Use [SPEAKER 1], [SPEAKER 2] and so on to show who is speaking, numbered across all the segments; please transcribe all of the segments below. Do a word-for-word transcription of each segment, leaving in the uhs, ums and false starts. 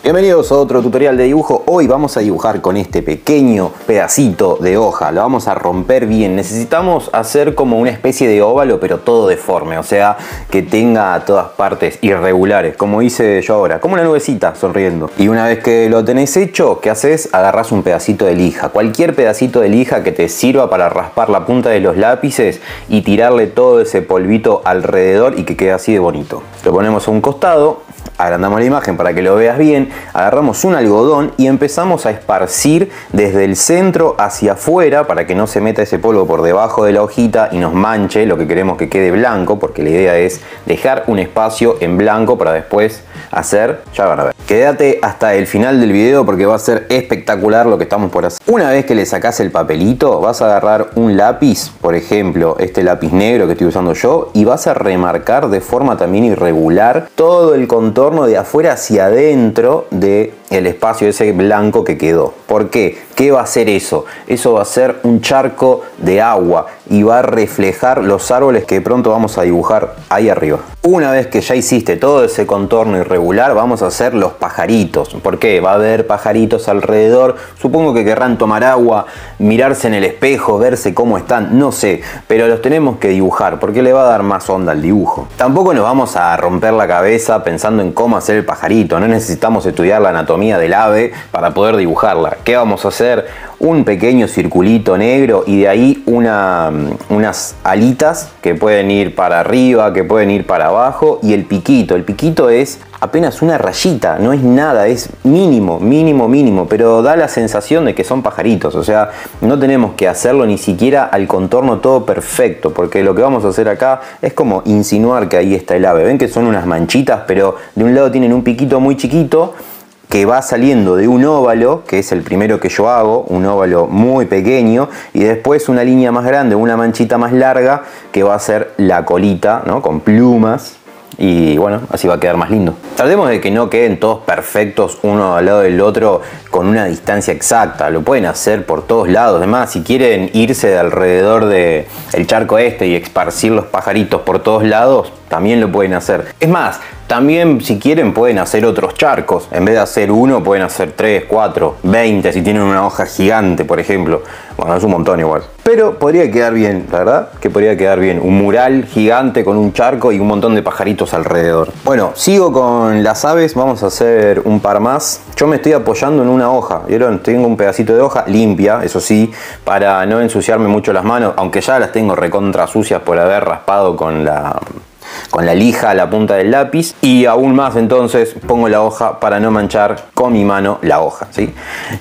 [SPEAKER 1] Bienvenidos a otro tutorial de dibujo. Hoy vamos a dibujar con este pequeño pedacito de hoja. Lo vamos a romper bien. Necesitamos hacer como una especie de óvalo, pero todo deforme. O sea, que tenga todas partes irregulares, como hice yo ahora. Como una nubecita sonriendo. Y una vez que lo tenés hecho, ¿qué haces? Agarrás un pedacito de lija. Cualquier pedacito de lija que te sirva para raspar la punta de los lápices y tirarle todo ese polvito alrededor y que quede así de bonito. Lo ponemos a un costado. Agrandamos la imagen para que lo veas bien, agarramos un algodón y empezamos a esparcir desde el centro hacia afuera para que no se meta ese polvo por debajo de la hojita y nos manche lo que queremos que quede blanco, porque la idea es dejar un espacio en blanco para después hacer, ya van a ver. Quédate hasta el final del video porque va a ser espectacular lo que estamos por hacer. Una vez que le sacás el papelito, vas a agarrar un lápiz, por ejemplo, este lápiz negro que estoy usando yo, y vas a remarcar de forma también irregular todo el contorno de afuera hacia adentro del espacio ese blanco que quedó. ¿Por qué? ¿Qué va a hacer eso? Eso va a ser un charco de agua y va a reflejar los árboles que pronto vamos a dibujar ahí arriba. Una vez que ya hiciste todo ese contorno irregular, vamos a hacer los pajaritos. ¿Por qué? Va a haber pajaritos alrededor. Supongo que querrán tomar agua, mirarse en el espejo, verse cómo están, no sé. Pero los tenemos que dibujar porque le va a dar más onda al dibujo. Tampoco nos vamos a romper la cabeza pensando en cómo hacer el pajarito. No necesitamos estudiar la anatomía del ave para poder dibujarla. ¿Qué vamos a hacer? Un pequeño circulito negro y de ahí una, unas alitas que pueden ir para arriba, que pueden ir para abajo, y el piquito. El piquito es apenas una rayita, no es nada, es mínimo, mínimo, mínimo, pero da la sensación de que son pajaritos. O sea, no tenemos que hacerlo ni siquiera al contorno todo perfecto, porque lo que vamos a hacer acá es como insinuar que ahí está el ave. Ven que son unas manchitas, pero de un lado tienen un piquito muy chiquito que va saliendo de un óvalo, que es el primero que yo hago, un óvalo muy pequeño, y después una línea más grande, una manchita más larga, que va a ser la colita, ¿no? Con plumas. Y bueno, así va a quedar más lindo. Tratemos de que no queden todos perfectos uno al lado del otro con una distancia exacta. Lo pueden hacer por todos lados. Además, si quieren irse de alrededor del charco este y esparcir los pajaritos por todos lados, también lo pueden hacer. Es más, también si quieren pueden hacer otros charcos. En vez de hacer uno, pueden hacer tres, cuatro, veinte si tienen una hoja gigante, por ejemplo. Bueno, es un montón igual. Pero podría quedar bien, la verdad que podría quedar bien. Un mural gigante con un charco y un montón de pajaritos alrededor. Bueno, sigo con las aves. Vamos a hacer un par más. Yo me estoy apoyando en una hoja. ¿Vieron? Tengo un pedacito de hoja limpia, eso sí, para no ensuciarme mucho las manos. Aunque ya las tengo recontra sucias por haber raspado con la... con la lija a la punta del lápiz, y aún más entonces pongo la hoja para no manchar con mi mano la hoja, ¿sí?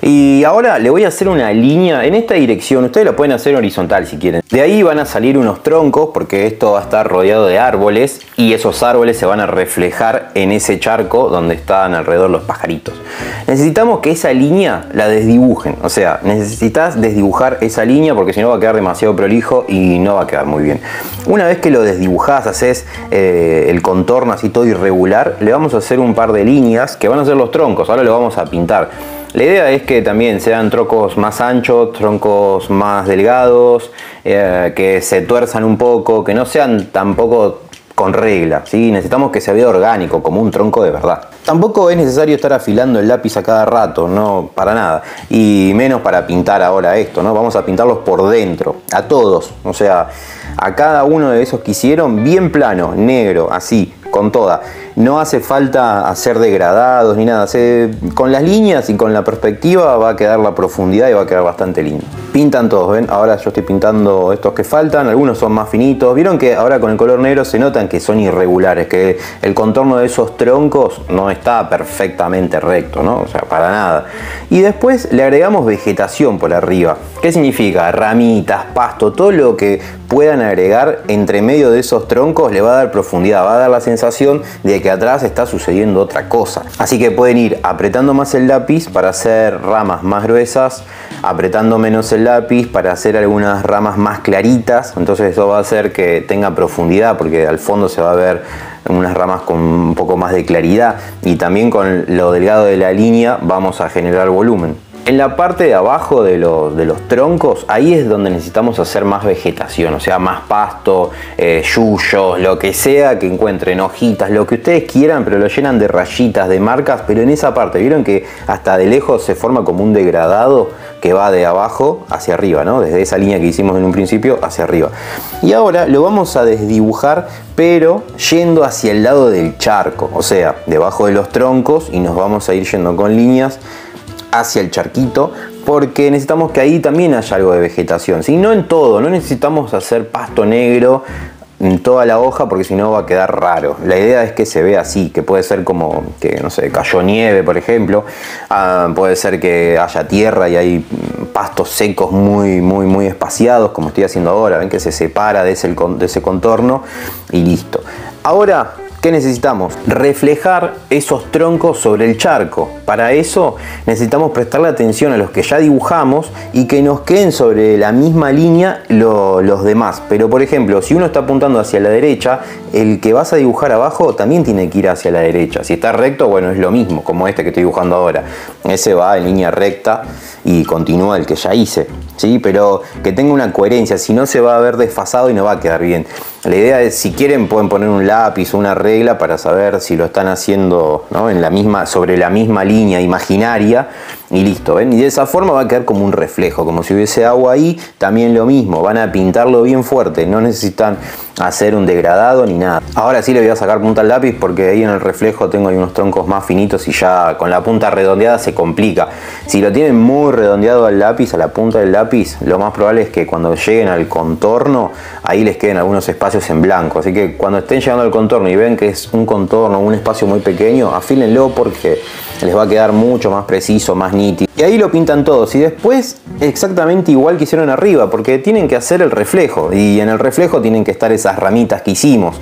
[SPEAKER 1] Y ahora le voy a hacer una línea en esta dirección. Ustedes la pueden hacer horizontal si quieren. De ahí van a salir unos troncos porque esto va a estar rodeado de árboles y esos árboles se van a reflejar en ese charco donde están alrededor los pajaritos. Necesitamos que esa línea la desdibujen, o sea, necesitas desdibujar esa línea porque si no va a quedar demasiado prolijo y no va a quedar muy bien. Una vez que lo desdibujás, haces eh, el contorno así todo irregular, le vamos a hacer un par de líneas que van a ser los troncos. Ahora lo vamos a pintar. La idea es que también sean troncos más anchos, troncos más delgados, eh, que se tuerzan un poco, que no sean tampoco con regla, ¿sí? Necesitamos que se vea orgánico, como un tronco de verdad. Tampoco es necesario estar afilando el lápiz a cada rato, no, para nada. Y menos para pintar ahora esto, ¿no? Vamos a pintarlos por dentro, a todos. O sea, a cada uno de esos que hicieron, bien plano, negro, así, con toda. No hace falta hacer degradados ni nada. Se, con las líneas y con la perspectiva va a quedar la profundidad y va a quedar bastante lindo. Pintan todos, ¿ven? Ahora yo estoy pintando estos que faltan. Algunos son más finitos. Vieron que ahora con el color negro se notan que son irregulares, que el contorno de esos troncos no está perfectamente recto, ¿no? O sea, para nada. Y después le agregamos vegetación por arriba. ¿Qué significa? Ramitas, pasto, todo lo que puedan agregar entre medio de esos troncos le va a dar profundidad, va a dar la sensación de que atrás está sucediendo otra cosa. Así que pueden ir apretando más el lápiz para hacer ramas más gruesas, apretando menos el lápiz para hacer algunas ramas más claritas. Entonces eso va a hacer que tenga profundidad porque al fondo se va a ver unas ramas con un poco más de claridad, y también con lo delgado de la línea vamos a generar volumen. En la parte de abajo de los, de los troncos, ahí es donde necesitamos hacer más vegetación, o sea, más pasto, eh, yuyos, lo que sea que encuentren, hojitas, lo que ustedes quieran, pero lo llenan de rayitas, de marcas, pero en esa parte, ¿vieron que hasta de lejos se forma como un degradado que va de abajo hacia arriba, ¿no? Desde esa línea que hicimos en un principio hacia arriba. Y ahora lo vamos a desdibujar, pero yendo hacia el lado del charco, o sea, debajo de los troncos, y nos vamos a ir yendo con líneas hacia el charquito, porque necesitamos que ahí también haya algo de vegetación. Si no en todo, no necesitamos hacer pasto negro en toda la hoja, porque si no va a quedar raro. La idea es que se vea así, que puede ser como que, no sé, cayó nieve, por ejemplo. Ah, puede ser que haya tierra y hay pastos secos muy, muy, muy espaciados, como estoy haciendo ahora. Ven que se separa de ese, de ese contorno y listo. Ahora, ¿qué necesitamos? Reflejar esos troncos sobre el charco. Para eso necesitamos prestarle atención a los que ya dibujamos y que nos queden sobre la misma línea lo, los demás. Pero por ejemplo, si uno está apuntando hacia la derecha, el que vas a dibujar abajo también tiene que ir hacia la derecha. Si está recto, bueno, es lo mismo, como este que estoy dibujando ahora. Ese va en línea recta y continúa el que ya hice, ¿sí? Pero que tenga una coherencia, si no se va a ver desfasado y no va a quedar bien. La idea es, si quieren, pueden poner un lápiz o una regla para saber si lo están haciendo, ¿no?, en la misma, sobre la misma línea imaginaria, y listo, ¿ven? Y de esa forma va a quedar como un reflejo, como si hubiese agua ahí. También lo mismo, van a pintarlo bien fuerte, no necesitan hacer un degradado ni nada. Ahora sí le voy a sacar punta al lápiz, porque ahí en el reflejo tengo ahí unos troncos más finitos y ya con la punta redondeada se complica. Si lo tienen muy redondeado al lápiz, a la punta del lápiz, lo más probable es que cuando lleguen al contorno, ahí les queden algunos espacios en blanco. Así que cuando estén llegando al contorno y ven que es un contorno, un espacio muy pequeño, afílenlo, porque les va a quedar mucho más preciso, más nítido. Y ahí lo pintan todos, y después exactamente igual que hicieron arriba, porque tienen que hacer el reflejo, y en el reflejo tienen que estar esas ramitas que hicimos.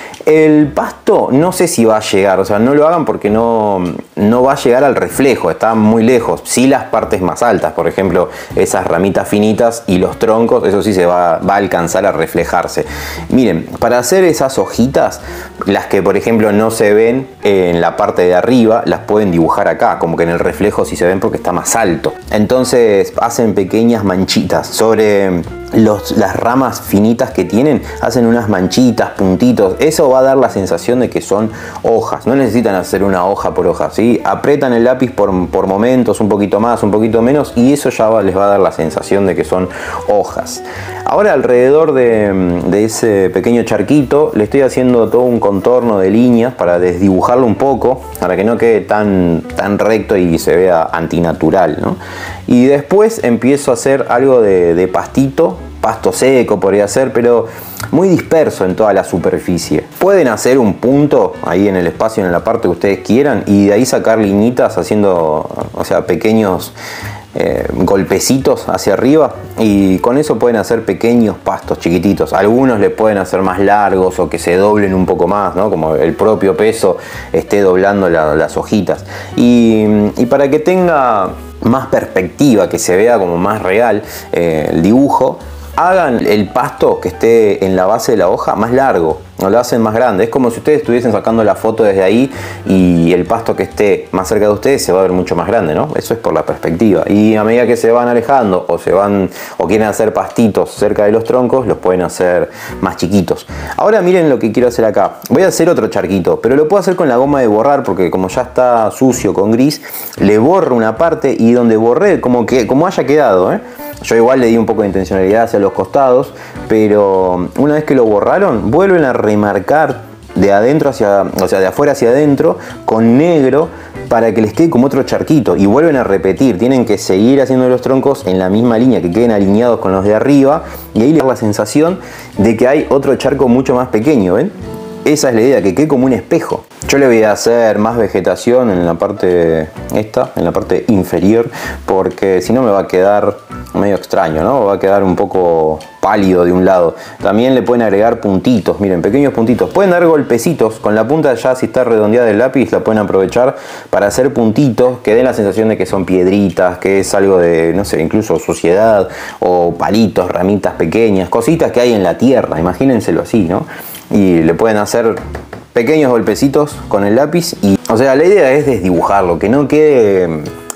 [SPEAKER 1] El pasto no sé si va a llegar, o sea, no lo hagan porque no, no va a llegar al reflejo, está muy lejos. Sí, las partes más altas, por ejemplo, esas ramitas finitas y los troncos, eso sí se va, va a alcanzar a reflejarse. Miren, para hacer esas hojitas, las que por ejemplo no se ven en la parte de arriba, las pueden dibujar acá, como que en el reflejo sí se ven porque está más alto. Entonces hacen pequeñas manchitas sobre los, las ramas finitas que tienen, hacen unas manchitas, puntitos. Eso va a dar la sensación de que son hojas. No necesitan hacer una hoja por hoja, ¿sí? Apretan el lápiz por, por momentos, un poquito más, un poquito menos, y eso ya va, les va a dar la sensación de que son hojas. Ahora, alrededor de, de ese pequeño charquito, le estoy haciendo todo un contorno de líneas para desdibujarlo un poco, para que no quede tan, tan recto y se vea antinatural, ¿no? Y después empiezo a hacer algo de, de pastito, pasto seco podría ser, pero muy disperso en toda la superficie. Pueden hacer un punto ahí en el espacio, en la parte que ustedes quieran, y de ahí sacar liñitas haciendo, o sea, pequeños eh, golpecitos hacia arriba, y con eso pueden hacer pequeños pastos chiquititos. Algunos le pueden hacer más largos o que se doblen un poco más, ¿no? Como el propio peso esté doblando la, las hojitas. Y, y para que tenga más perspectiva, que se vea como más real eh, el dibujo, hagan el pasto que esté en la base de la hoja más largo, no lo hacen más grande. Es como si ustedes estuviesen sacando la foto desde ahí y el pasto que esté más cerca de ustedes se va a ver mucho más grande, ¿no? Eso es por la perspectiva. Y a medida que se van alejando o se van o quieren hacer pastitos cerca de los troncos, los pueden hacer más chiquitos. Ahora miren lo que quiero hacer acá. Voy a hacer otro charquito, pero lo puedo hacer con la goma de borrar, porque como ya está sucio con gris, le borro una parte y donde borré, como que como haya quedado, ¿eh? Yo igual le di un poco de intencionalidad hacia los costados, pero una vez que lo borraron, vuelven a remarcar de adentro hacia, o sea, de afuera hacia adentro con negro para que les quede como otro charquito, y vuelven a repetir. Tienen que seguir haciendo los troncos en la misma línea, que queden alineados con los de arriba, y ahí les da la sensación de que hay otro charco mucho más pequeño, ¿ven? Esa es la idea, que quede como un espejo. Yo le voy a hacer más vegetación en la parte esta, en la parte inferior, porque si no me va a quedar medio extraño, ¿no? Va a quedar un poco pálido de un lado. También le pueden agregar puntitos, miren, pequeños puntitos. Pueden dar golpecitos con la punta, ya si está redondeada el lápiz, la pueden aprovechar para hacer puntitos que den la sensación de que son piedritas, que es algo de, no sé, incluso suciedad, o palitos, ramitas pequeñas, cositas que hay en la tierra, imagínenselo así, ¿no? Y le pueden hacer pequeños golpecitos con el lápiz y, o sea, la idea es desdibujarlo, que no quede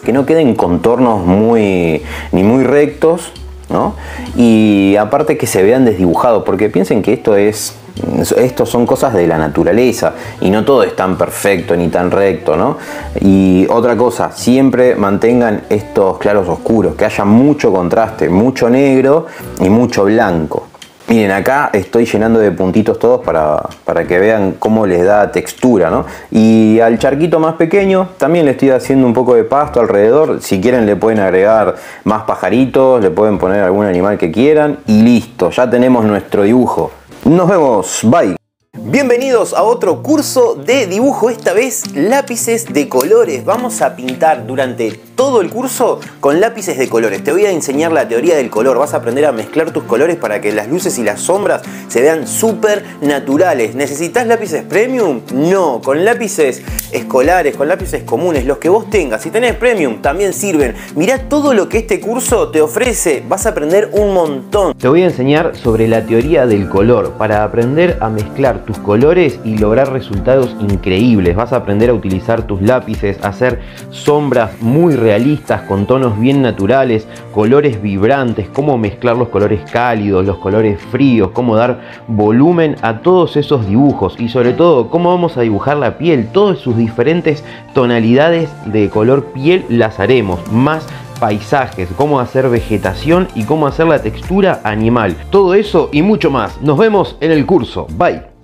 [SPEAKER 1] que no queden contornos muy, ni muy rectos, ¿no? Y aparte que se vean desdibujados, porque piensen que esto es estos son cosas de la naturaleza y no todo es tan perfecto ni tan recto, ¿no? Y otra cosa, siempre mantengan estos claros oscuros, que haya mucho contraste, mucho negro y mucho blanco. Miren, acá estoy llenando de puntitos todos para, para que vean cómo les da textura, ¿no? Y al charquito más pequeño también le estoy haciendo un poco de pasto alrededor. Si quieren le pueden agregar más pajaritos, le pueden poner algún animal que quieran y listo, ya tenemos nuestro dibujo. Nos vemos, bye. Bienvenidos a otro curso de dibujo, esta vez lápices de colores. Vamos a pintar durante todo el curso con lápices de colores. Te voy a enseñar la teoría del color. Vas a aprender a mezclar tus colores para que las luces y las sombras se vean súper naturales. ¿Necesitas lápices premium? No, con lápices escolares, con lápices comunes, los que vos tengas. Si tenés premium, también sirven. Mirá todo lo que este curso te ofrece. Vas a aprender un montón.
[SPEAKER 2] Te voy a enseñar sobre la teoría del color para aprender a mezclar tus colores y lograr resultados increíbles. Vas a aprender a utilizar tus lápices, a hacer sombras muy realistas con tonos bien naturales, colores vibrantes, cómo mezclar los colores cálidos, los colores fríos, cómo dar volumen a todos esos dibujos y sobre todo cómo vamos a dibujar la piel, todas sus diferentes tonalidades de color piel las haremos, más paisajes, cómo hacer vegetación y cómo hacer la textura animal. Todo eso y mucho más. Nos vemos en el curso. Bye.